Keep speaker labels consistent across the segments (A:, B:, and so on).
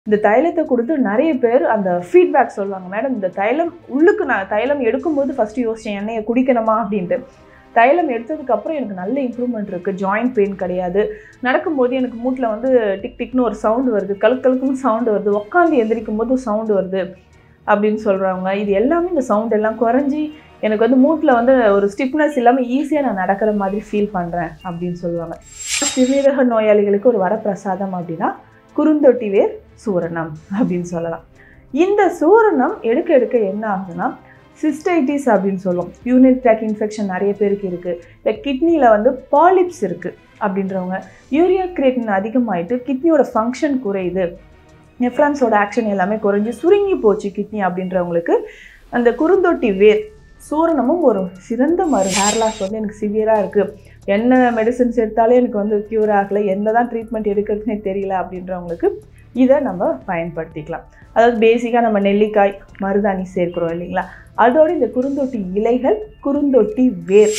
A: இந்த தைலத்தை கொடுத்து நிறைய பேர் அந்த ஃபீட்பேக் சொல்லுவாங்க, மேடம் இந்த தைலம் உள்ளுக்கு நான் தைலம் எடுக்கும்போது ஃபஸ்ட்டு யோசித்தேன் எண்ணெயை குடிக்கணுமா அப்படின்ட்டு. தைலம் எடுத்ததுக்கப்புறம் எனக்கு நல்ல இம்ப்ரூவ்மெண்ட் இருக்குது, ஜாயிண்ட் பெயின் கிடையாது, நடக்கும்போது எனக்கு மூட்டில் வந்து டிக் டிக்னு ஒரு சவுண்டு வருது, கழுக்குன்னு சவுண்டு வருது, உட்காந்து எந்திரிக்கும் போது சவுண்டு வருது அப்படின்னு சொல்கிறவங்க. இது எல்லாமே இந்த சவுண்ட் எல்லாம் குறைஞ்சி எனக்கு வந்து மூட்டில் வந்து ஒரு ஸ்டிஃப்னஸ் இல்லாமல் ஈஸியாக நான் நடக்கிற மாதிரி ஃபீல் பண்ணுறேன் அப்படின்னு சொல்லுவாங்க. சிறுநீரக நோயாளிகளுக்கு ஒரு வரப்பிரசாதம் அப்படின்னா குறுந்தொட்டி வேர் சூரணம் அப்படின்னு சொல்லலாம். இந்த சூரணம் எடுக்க எடுக்க என்ன ஆகுதுன்னா சிஸ்டைட்டிஸ் அப்படின்னு சொல்லுவோம். யூரினரி ட்ராக்ட் இன்ஃபெக்ஷன் நிறைய பேருக்கு இருக்குது. இல்லை கிட்னியில் வந்து பாலிப்ஸ் இருக்குது அப்படின்றவங்க, யூரியா கிரியேட்டின் அதிகமாகிட்டு கிட்னியோட ஃபங்க்ஷன் குறையுது, நெஃப்ரான்ஸோட ஆக்ஷன் எல்லாமே குறைஞ்சி சுருங்கி போச்சு கிட்னி அப்படின்றவங்களுக்கு அந்த குறுந்தொட்டி வேர் சூரணமும் ஒரு சிறந்த மருந்து. ஹேர் லாஸ் வந்து எனக்கு சிவியராக இருக்குது, என்ன மெடிசின்ஸ் எடுத்தாலே எனக்கு வந்து க்யூர் ஆகலை, என்ன தான் ட்ரீட்மெண்ட் எடுக்கிறதுனே தெரியல அப்படின்றவங்களுக்கு இதை நம்ம பயன்படுத்திக்கலாம். அதாவது பேசிக்காக நம்ம நெல்லிக்காய் மருதாணி சேர்க்கிறோம் இல்லைங்களா, அதோடு இந்த குறுந்தொட்டி இலைகள், குறுந்தொட்டி வேர்.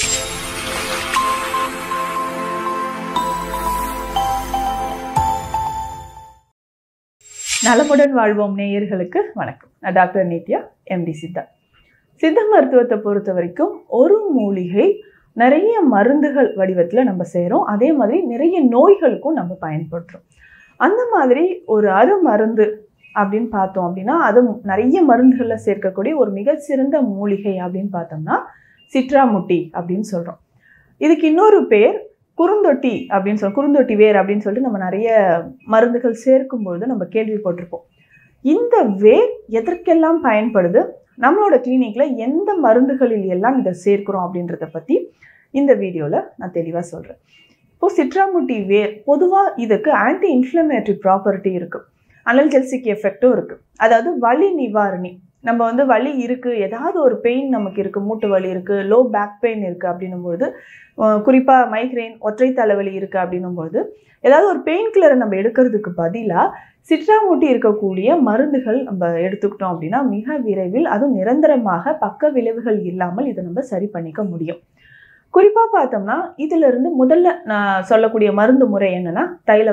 A: நலமுடன் வாழ்வோம் நேயர்களுக்கு வணக்கம். நான் டாக்டர் நித்யா, MD சித்தா. சித்த மருத்துவத்தை பொறுத்த வரைக்கும் ஒரு மூலிகை நிறைய மருந்துகள் வடிவத்தில் நம்ம செய்கிறோம், அதே மாதிரி நிறைய நோய்களுக்கும் நம்ம பயன்படுத்துகிறோம். அந்த மாதிரி ஒரு அருமருந்து அப்படின்னு பார்த்தோம் அப்படின்னா அது நிறைய மருந்துகளில் சேர்க்கக்கூடிய ஒரு மிகச்சிறந்த மூலிகை அப்படின்னு பார்த்தோம்னா சிட்ராமுட்டி அப்படின்னு சொல்கிறோம். இதுக்கு இன்னொரு பேர் குறுந்தொட்டி அப்படின்னு சொல்கிறோம். குறுந்தொட்டி வேர் அப்படின்னு சொல்லிட்டு நம்ம நிறைய மருந்துகள் சேர்க்கும்பொழுது நம்ம கேள்விப்பட்டிருப்போம். இந்த வேர் எதற்கெல்லாம் பயன்படுது, நம்மளோட கிளினிக்கில் எந்த மருந்துகளில் எல்லாம் இதை சேர்க்கிறோம் அப்படின்றத பற்றி இந்த வீடியோவில் நான் தெளிவாக சொல்கிறேன். இப்போது சிட்ராமுட்டி வேர் பொதுவாக இதுக்கு ஆன்டி இன்ஃப்ளமேட்டரி ப்ராப்பர்ட்டி இருக்குது, அனல்ஜெசிக் எஃபெக்டும் இருக்குது. அதாவது வலி நிவாரணி. நம்ம வந்து வலி இருக்குது, ஏதாவது ஒரு பெயின் நமக்கு இருக்குது, மூட்டு வலி இருக்குது, லோ பேக் பெயின் இருக்குது அப்படின்னும்போது, குறிப்பாக மைக்ரைன் ஒற்றை தலைவலி இருக்குது அப்படின்னும்போது ஏதாவது ஒரு பெயின் கில்லரை நம்ம எடுக்கிறதுக்கு பதிலாக சிட்ராமுட்டி இருக்கக்கூடிய மருந்துகள் நம்ம எடுத்துக்கிட்டோம் அப்படின்னா மிக விரைவில், அதுவும் நிரந்தரமாக பக்க விளைவுகள் இல்லாமல் இதை நம்ம சரி பண்ணிக்க முடியும். குறிப்பாக பார்த்தோம்னா இதிலிருந்து முதல்ல நான் சொல்லக்கூடிய மருந்து முறை என்னென்னா தைல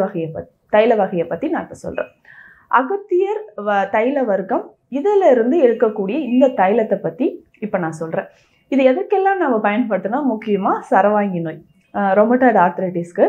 A: வகையை பற்றி நான் இப்போ சொல்கிறேன். அகத்தியர் தைல வர்க்கம், இதிலிருந்து எடுக்கக்கூடிய இந்த தைலத்தை பற்றி இப்போ நான் சொல்கிறேன். இது எதற்கெல்லாம் நம்ம பயன்படுத்தினா முக்கியமாக சரவாங்கி நோய், ரொமட்டாய்டு ஆர்த்ரைட்டிஸ்க்கு,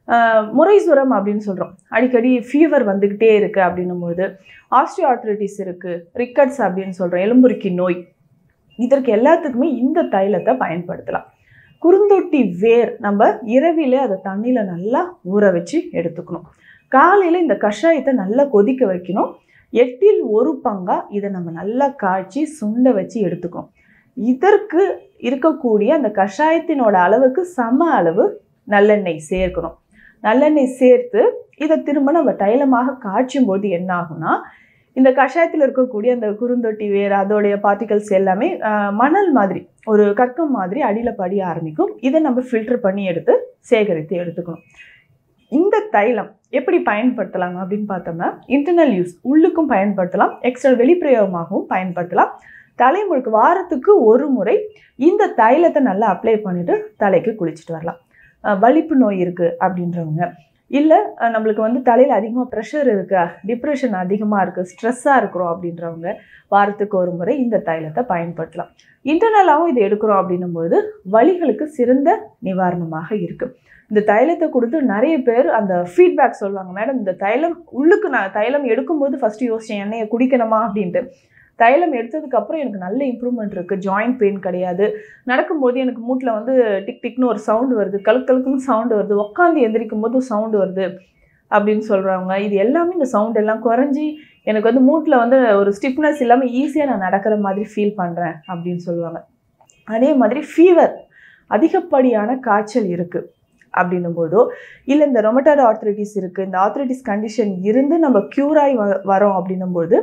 A: முறைசுரம் அப்படின்னு சொல்கிறோம், அடிக்கடி ஃபீவர் வந்துக்கிட்டே இருக்குது அப்படின்னும்போது, ஆஸ்டியோ ஆர்த்ரைட்டிஸ் இருக்குது, ரிக்கட்ஸ் அப்படின்னு சொல்கிறோம், எலும்புருக்கி நோய், இதற்கு எல்லாத்துக்குமே இந்த தைலத்தை பயன்படுத்தலாம். குறுந்தொட்டி வேர் நம்ம இரவிலே அதை தண்ணியில் நல்லா ஊற வச்சு எடுத்துக்கணும். காலையில் இந்த கஷாயத்தை நல்லா கொதிக்க வைக்கணும். 8ல் 1 பங்காக இதை நம்ம நல்லா காய்ச்சி சுண்ட வச்சு எடுத்துக்கணும். இதற்கு இருக்கக்கூடிய அந்த கஷாயத்தினோட அளவுக்கு சம அளவு நல்லெண்ணெய் சேர்க்கணும். நல்லெண்ணெய் சேர்த்து இதை திரும்ப நம்ம தைலமாக காய்ச்சும் போது என்ன ஆகும்னா இந்த கஷாயத்தில் இருக்கக்கூடிய அந்த குறுந்தொட்டி வேர் அதோடைய பார்ட்டிகல்ஸ் எல்லாமே மணல் மாதிரி ஒரு கற்கம் மாதிரி அடியில் படிய ஆரம்பிக்கும். இதை நம்ம ஃபில்டர் பண்ணி எடுத்து சேகரித்து எடுத்துக்கணும். இந்த தைலம் எப்படி பயன்படுத்தலாம் அப்படின்னு பார்த்தோம்னா இன்டர்னல் யூஸ், உள்ளுக்கும் பயன்படுத்தலாம், எக்ஸ்டர்னல் வெளிப்பிரயோகமாகவும் பயன்படுத்தலாம். தலை முழுக்க வாரத்துக்கு ஒரு முறை இந்த தைலத்தை நல்லா அப்ளை பண்ணிவிட்டு தலைக்கு குளிச்சுட்டு வரலாம். வலிப்பு நோய் இருக்குது அப்படின்றவங்க, இல்லை நம்மளுக்கு வந்து தலையில் அதிகமாக ப்ரெஷர் இருக்கா, டிப்ரெஷன் அதிகமாக இருக்குது, ஸ்ட்ரெஸ்ஸாக இருக்கிறோம் அப்படின்றவங்க வாரத்துக்கு ஒரு முறை இந்த தைலத்தை பயன்படுத்தலாம். இன்டர்னலாகவும் இது எடுக்கிறோம் அப்படின்னும்போது வலிகளுக்கு சிறந்த நிவாரணமாக இருக்குது. இந்த தைலத்தை கொடுத்து நிறைய பேர் அந்த ஃபீட்பேக் சொல்லுவாங்க, மேடம் இந்த தைலம் உள்ளுக்கு நான் தைலம் எடுக்கும்போது ஃபஸ்ட்டு யோசித்தேன் எண்ணெயை குடிக்கணுமா அப்படின்ட்டு. தைலம் எடுத்ததுக்கப்புறம் எனக்கு நல்ல இம்ப்ரூவ்மெண்ட் இருக்குது, ஜாயிண்ட் பெயின் கிடையாது, நடக்கும்போது எனக்கு மூட்டில் வந்து டிக் டிக்னு ஒரு சவுண்டு வருது, கழுக்குன்னு சவுண்டு வருது, உட்காந்து எந்திரிக்கும் போது சவுண்டு வருது அப்படின்னு சொல்கிறவங்க. இது எல்லாமே இந்த சவுண்ட் எல்லாம் குறைஞ்சி எனக்கு வந்து மூட்டில் வந்து ஒரு ஸ்டிஃப்னஸ் இல்லாமல் ஈஸியாக நான் நடக்கிற மாதிரி ஃபீல் பண்ணுறேன் அப்படின்னு சொல்லுவாங்க. அதே மாதிரி ஃபீவர், அதிகப்படியான காய்ச்சல் இருக்குது அப்படின்னும்போதோ, இல்லை இந்த ரொமட்டாய்டு ஆர்த்ரைட்டிஸ் இருக்குது, இந்த ஆர்த்ரைட்டிஸ் கண்டிஷன் இருந்து நம்ம க்யூராகி வரோம் அப்படின்னும்போது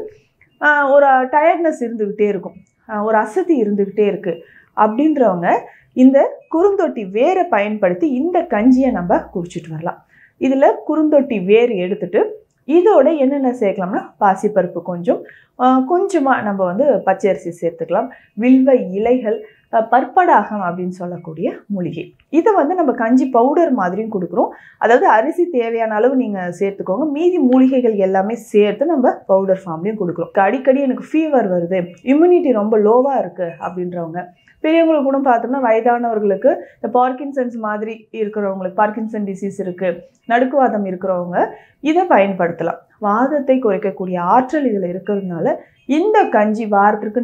A: ஒரு டயர்ட்னஸ் இருந்துக்கிட்டே இருக்கும், ஒரு அசதி இருந்துக்கிட்டே இருக்குது அப்படின்றவங்க இந்த குறுந்தொட்டி வேரை பயன்படுத்தி இந்த கஞ்சியை நம்ம குடிச்சிட்டு வரலாம். இதில் குறுந்தொட்டி வேர் எடுத்துட்டு இதோட என்னென்ன சேர்க்கலாம்னா பாசிப்பருப்பு கொஞ்சமாக நம்ம வந்து பச்சை அரிசி சேர்த்துக்கலாம், வில்வ இலைகள், பற்படாகம் அப்படின்னு சொல்லக்கூடிய மூலிகை. இதை வந்து நம்ம கஞ்சி பவுடர் மாதிரியும் கொடுக்குறோம். அதாவது அரிசி தேவையான அளவு நீங்கள் சேர்த்துக்கோங்க, மீதி மூலிகைகள் எல்லாமே சேர்த்து நம்ம பவுடர் ஃபார்ம்லையும் கொடுக்குறோம். அடிக்கடி எனக்கு ஃபீவர் வருது, இம்யூனிட்டி ரொம்ப லோவாக இருக்குது அப்படின்றவங்க, பெரியவங்களுக்கு கூட பார்த்தோம்னா வயதானவர்களுக்கு இந்த பார்க்கின்சன்ஸ் மாதிரி இருக்கிறவங்களுக்கு, பார்க்கின்சன் டிசீஸ் இருக்குது, நடுக்குவாதம் இருக்கிறவங்க இதை பயன்படுத்தலாம். வாதத்தை குறைக்கக்கூடிய ஆற்றல் இதில் இருக்கிறதுனால இந்த கஞ்சி வாரத்திற்கு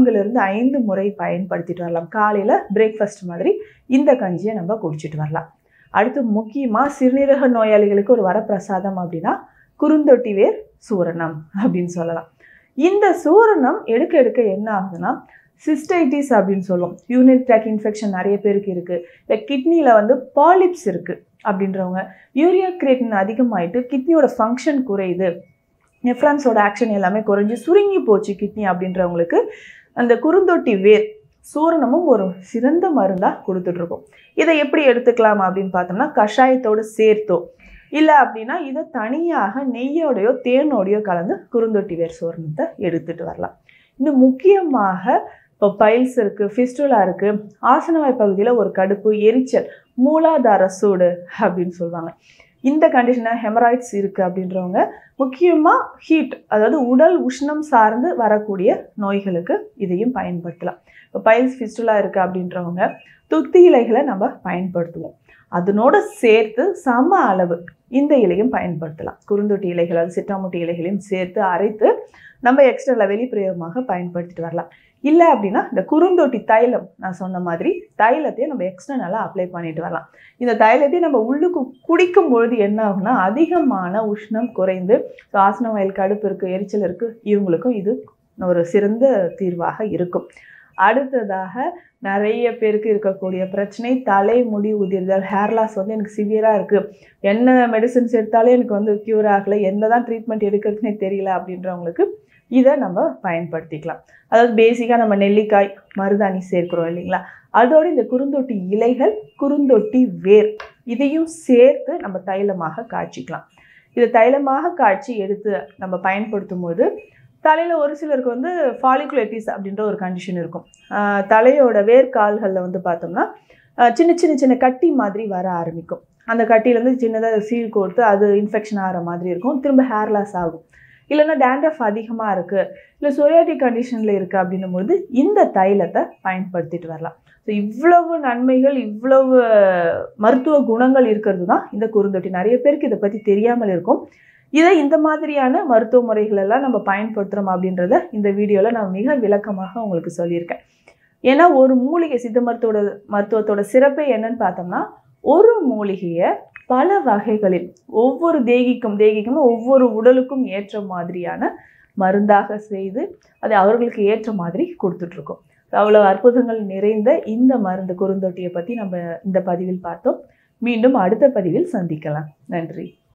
A: 4-5 முறை பயன்படுத்திட்டு வரலாம். காலையில் பிரேக்ஃபாஸ்ட் மாதிரி இந்த கஞ்சியை நம்ம குடிச்சிட்டு வரலாம். அடுத்து முக்கியமாக சிறுநீரக நோயாளிகளுக்கு ஒரு வரப்பிரசாதம் அப்படின்னா குறுந்தொட்டி வேர் சூரணம் அப்படின்னு சொல்லலாம். இந்த சூரணம் எடுக்க எடுக்க என்ன ஆகுதுன்னா சிஸ்டைட்டிஸ் அப்படின்னு சொல்லுவோம். யூரினரி ட்ராக் இன்ஃபெக்ஷன் நிறைய பேருக்கு இருக்குது. இல்லை கிட்னியில் வந்து பாலிப்ஸ் இருக்குது அப்படின்றவங்க, யூரியா கிரியேட்டின் அதிகமாகிட்டு கிட்னியோட ஃபங்க்ஷன் குறையுது, நெஃப்ரான்ஸோட ஆக்ஷன் எல்லாமே குறைஞ்சி சுருங்கி போச்சு கிட்னி அப்படின்றவங்களுக்கு அந்த குறுந்தொட்டி வேர் சூரணமும் ஒரு சிறந்த மருந்தாக கொடுத்துட்ருக்கோம். இதை எப்படி எடுத்துக்கலாம் அப்படின்னு பார்த்தோம்னா கஷாயத்தோடு சேர்த்தோ இல்லை அப்படின்னா இதை தனியாக நெய்யோடையோ தேனோடையோ கலந்து குறுந்தொட்டி வேர் சூரணத்தை எடுத்துகிட்டு வரலாம். இன்னும் முக்கியமாக இப்போ பைல்ஸ் இருக்குது, ஃபிஸ்டுலா இருக்குது, ஆசனவாய் பகுதியில் ஒரு கடுப்பு, எரிச்சல், மூலாதார சூடு அப்படின்னு சொல்லுவாங்க. இந்த கண்டிஷனாக ஹெமராய்ட்ஸ் இருக்குது அப்படின்றவங்க முக்கியமாக ஹீட், அதாவது உடல் உஷ்ணம் சார்ந்து வரக்கூடிய நோய்களுக்கு இதையும் பயன்படுத்தலாம். இப்போ பைல்ஸ் ஃபிஸ்டுலா இருக்குது அப்படின்றவங்க துத்தி இலைகளை நம்ம பயன்படுத்துவோம். அதனோட சேர்த்து சம அளவு இந்த இலையும் பயன்படுத்தலாம். குறுந்தொட்டி இலைகள், அது சிட்டாமுட்டி இலைகளையும் சேர்த்து அரைத்து நம்ம எக்ஸ்ட்ரா வெளிப்பிரயோகமாக பயன்படுத்திட்டு வரலாம். இல்லை அப்படின்னா இந்த குறுந்தொட்டி தைலம், நான் சொன்ன மாதிரி தைலத்தையும் நம்ம எக்ஸ்ட்ரா நல்லா அப்ளை பண்ணிட்டு வரலாம். இந்த தைலத்தையும் நம்ம உள்ளுக்கு குடிக்கும் பொழுது என்ன ஆகுனா அதிகமான உஷ்ணம் குறைந்து ஆசன வாயில் கடுப்பு இருக்குது, எரிச்சல் இருக்குது, இவங்களுக்கும் இது ஒரு சிறந்த தீர்வாக இருக்கும். அடுத்ததாக நிறைய பேருக்கு இருக்கக்கூடிய பிரச்சனை தலைமுடி உதிர்தல், ஹேர் லாஸ் வந்து எனக்கு சிவியராக இருக்குது, என்ன மெடிசன்ஸ் எடுத்தாலே எனக்கு வந்து க்யூர் ஆகலை, என்ன தான் ட்ரீட்மெண்ட் எடுக்கிறதுனே தெரியல அப்படின்றவங்களுக்கு இதை நம்ம பயன்படுத்திக்கலாம். அதாவது பேசிக்காக நம்ம நெல்லிக்காய், மருதாணி சேர்க்கிறோம் இல்லைங்களா, அதோடு இந்த குறுந்தொட்டி இலைகள், குறுந்தொட்டி வேர் இதையும் சேர்த்து நம்ம தைலமாக காய்ச்சிக்கலாம். இதை தைலமாக காய்ச்சி எடுத்து நம்ம பயன்படுத்தும் போது தலையில் ஒரு சிலருக்கு வந்து ஃபாலிகுலேட்டிஸ் அப்படின்ற ஒரு கண்டிஷன் இருக்கும். தலையோட வேர்க்கால்களில் வந்து பார்த்தோம்னா சின்ன சின்ன சின்ன கட்டி மாதிரி வர ஆரம்பிக்கும். அந்த கட்டியிலேருந்து சின்னதாக சீல் கோர்த்து அது இன்ஃபெக்ஷன் ஆகிற மாதிரி இருக்கும், திரும்ப ஹேர் லாஸ் ஆகும். இல்லைன்னா டேண்ட்ரஃப் அதிகமாக இருக்குது, இல்லை சொரியாட்டிக் கண்டிஷனில் இருக்குது அப்படின்னும் போது இந்த தைலத்தை பயன்படுத்திட்டு வரலாம். ஸோ இவ்வளவு நன்மைகள், இவ்வளவு மருத்துவ குணங்கள் இருக்கிறது தான் இந்த குறுந்தொட்டி. நிறைய பேருக்கு இதை பற்றி தெரியாமல் இருக்கும். இதை இந்த மாதிரியான மருத்துவ முறைகள் எல்லாம் நம்ம பயன்படுத்துகிறோம் அப்படின்றத இந்த வீடியோவில் நான் மிக விளக்கமாக உங்களுக்கு சொல்லியிருக்கேன். ஏன்னா ஒரு மூலிகை, சித்த மருத்துவத்தோட சிறப்பே என்னன்னு பார்த்தோம்னா ஒரு மூலிகையை பல வகைகளில் ஒவ்வொரு தேகிக்கும் ஒவ்வொரு உடலுக்கும் ஏற்ற மாதிரியான மருந்தாக செய்து அதை அவர்களுக்கு ஏற்ற மாதிரி கொடுத்துட்ருக்கோம். அவ்வளோ அற்புதங்கள் நிறைந்த இந்த மருந்து குறுந்தொட்டியை பற்றி நம்ம இந்த பதிவில் பார்த்தோம். மீண்டும் அடுத்த பதிவில் சந்திக்கலாம். நன்றி.